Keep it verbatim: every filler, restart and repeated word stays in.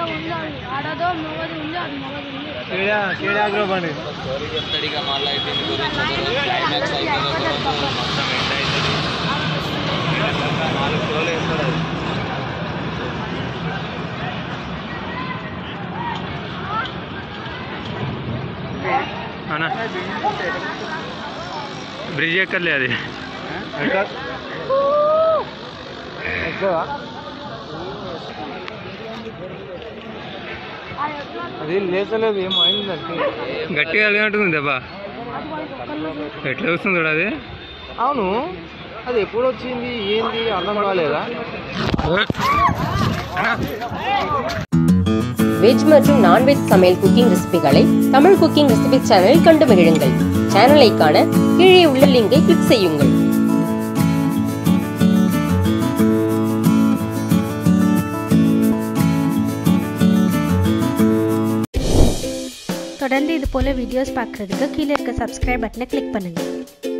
Story చెప్తాడు ఇక మళ్ళీ అయిపోయింది గురించి ఒక రోజు క్లైమాక్స్ అయిపోయింది ఒక రోజు మొత్తం ఎండ్ అవుతుంది నాలుగు షోలు వేస్తాడు అది బ్రిడ్జ్ ఎక్కర్లే అది అది లేచలేదు ఏమో అయింది గట్టిగా అడిగినట్టుంది దెబ్బ ఎట్లా వస్తుంది చూడ అది అవును అది ఎప్పుడు వచ్చింది ఏంది అర్థం కాలేదా வெஜ் மற்றும் நான்வெஜ் சமையல் குக்கிங் ரெசிபிகளை தமிழ் குக்கிங் ரெசிபி சேனலில் கண்டு மகிழுங்கள். சேனலை காண கீழே உள்ள லிங்கை கிளிக் செய்யுங்கள். தொடர்ந்து இது போல வீடியோஸ் பார்க்குறதுக்கு கீழே இருக்க சப்ஸ்கிரைப் பட்டனை கிளிக் பண்ணுங்கள்.